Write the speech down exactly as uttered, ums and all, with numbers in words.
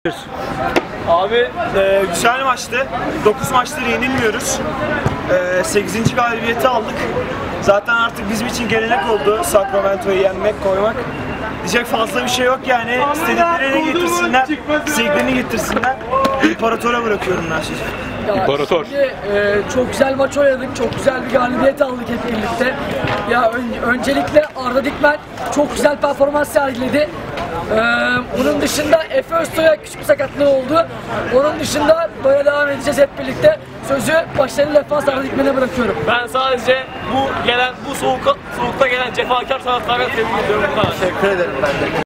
Abi e, güzel maçtı. dokuz maçtır yenilmiyoruz. E, sekizinci galibiyeti aldık. Zaten artık bizim için gelenek oldu Sacramento'yu yenmek, koymak. Diyecek fazla bir şey yok yani. İstediklerini getirsinler, istediklerini getirsinler. İmparatora bırakıyorum ben size. Ya İmparator. Şimdi, e, çok güzel maç oynadık, çok güzel bir galibiyet aldık hep birlikte. Ya ön- öncelikle Arda Dikmen çok güzel performans sergiledi. Ee, onun dışında Efe Öztoy'a küçük bir sakatlığı oldu. Onun dışında böyle devam edeceğiz hep birlikte. Sözü başlarını defans Arda Dikmen'e bırakıyorum. Ben sadece bu gelen bu soğuk soğukta gelen cefakar taraftarlara tebrik ediyorum. Teşekkür ederim ben de.